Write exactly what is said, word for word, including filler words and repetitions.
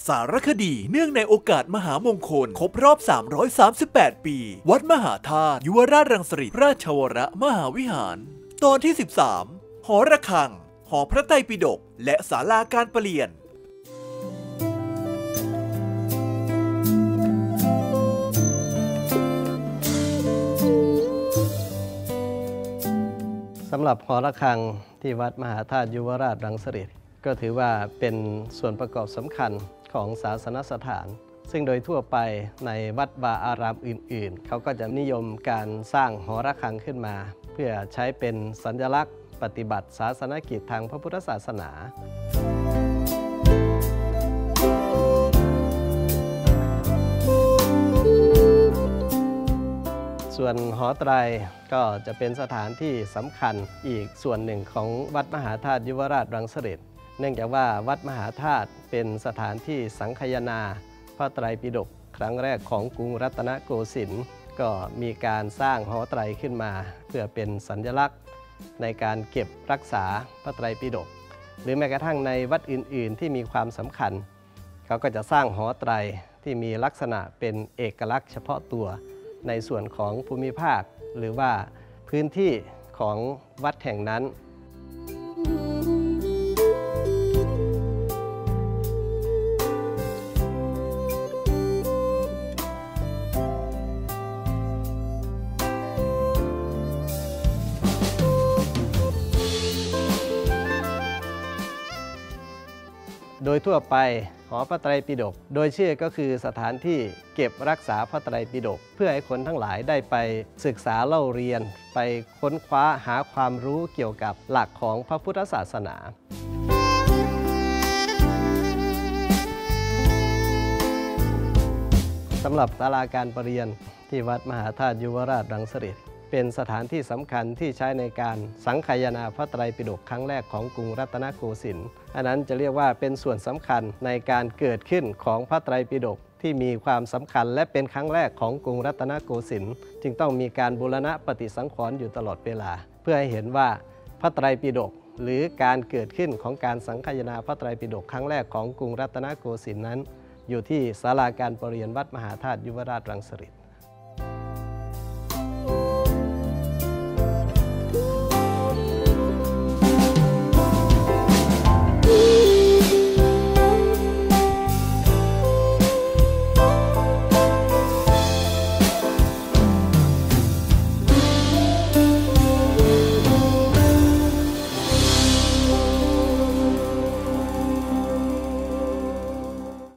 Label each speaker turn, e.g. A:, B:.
A: สารคดีเนื่องในโอกาสมหามงคลครบรอบสามร้อยสามสิบแปดปีวัดมหาธาตุยุวราชรังสฤษฎ์ราชวรมหาวิหารตอนที่สิบสามหอระฆังหอพระไตรปิฎกและศาลาการประเรียน
B: สำหรับหอระฆังที่วัดมหาธาตุยุวราชรังสฤษฎ์ก็ถือว่าเป็นส่วนประกอบสำคัญของศาสนสถานซึ่งโดยทั่วไปในวัดวาอารามอื่นๆเขาก็จะนิยมการสร้างหอระฆังขึ้นมาเพื่อใช้เป็นสัญลักษณ์ปฏิบัติศาสนกิจทางพระพุทธศาสนาส่วนหอไตรก็จะเป็นสถานที่สำคัญอีกส่วนหนึ่งของวัดมหาธาตุยุวราชรังสฤษฎ์เนื่องจากว่าวัดมหาธาตุเป็นสถานที่สังคายนาพระไตรปิฎกครั้งแรกของกรุงรัตนโกสินทร์ก็มีการสร้างหอไตรขึ้นมาเพื่อเป็นสัญลักษณ์ในการเก็บรักษาพระไตรปิฎกหรือแม้กระทั่งในวัดอื่นๆที่มีความสำคัญเขาก็จะสร้างหอไตรที่มีลักษณะเป็นเอกลักษณ์เฉพาะตัวในส่วนของภูมิภาคหรือว่าพื้นที่ของวัดแห่งนั้นโดยทั่วไปหอพระไตรปิฎกโดยชื่อก็คือสถานที่เก็บรักษาพระไตรปิฎกเพื่อให้คนทั้งหลายได้ไปศึกษาเล่าเรียนไปค้นคว้าหาความรู้เกี่ยวกับหลักของพระพุทธศาสนาสำหรับศาลาการประเรียนที่วัดมหาธาตุยุวราชรังสฤษฎ์เป็นสถานที่สำคัญที่ใช้ในการสังคายนาพระไตรปิฎกครั้งแรกของกรุงรัตนโกสินทร์อันนั้นจะเรียกว่าเป็นส่วนสำคัญในการเกิดขึ้นของพระไตรปิฎกที่มีความสำคัญและเป็นครั้งแรกของกรุงรัตนโกสินทร์จึงต้องมีการบูรณะปฏิสังขรณ์อยู่ตลอดเวลาเพื่อให้เห็นว่าพระไตรปิฎกหรือการเกิดขึ้นของการสังคายนาพระไตรปิฎกครั้งแรกของกรุงรัตนโกสินทร์นั้นอยู่ที่ศาลาการประเรียนวัดมหาธาตุยุวราชรังสฤษฎ์